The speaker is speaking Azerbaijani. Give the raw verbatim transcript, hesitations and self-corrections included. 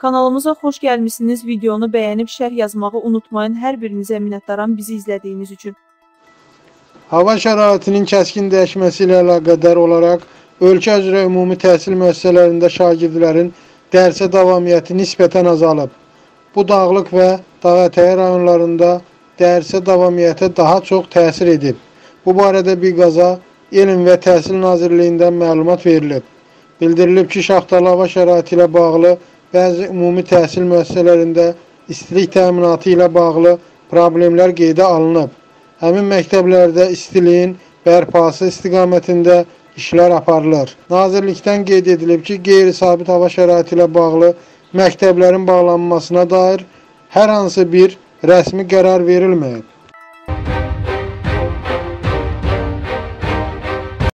Kanalımıza xoş gəlmişsiniz. Videonu bəyənib şərh yazmağı unutmayın. Hər birinizə minnətdaram bizi izlədiyiniz üçün. Hava şəraitinin kəskin dəyişməsi ilə əlaqədar olaraq ölkə üzrə ümumi təhsil müəssisələrində şagirdlərin dərsə davamiyyəti nisbətən azalıb. Bu dağlıq və dağətəyi rayonlarında dərsə davamiyyətə daha çox təsir edib. Bu barədə Biqaza Elm və Təhsil Nazirliyindən məlumat verilib. Bildirilib ki, şaxtalı hava şəraiti ilə bağlı bəzi ümumi təhsil müəssisələrində istilik təminatı ilə bağlı problemlər qeydə alınıb. Həmin məktəblərdə istiliyin bərpası istiqamətində işlər aparılır. Nazirlikdən qeyd edilib ki, qeyri-sabit hava şəraiti ilə bağlı məktəblərin bağlanmasına dair hər hansı bir rəsmi qərar verilməyib.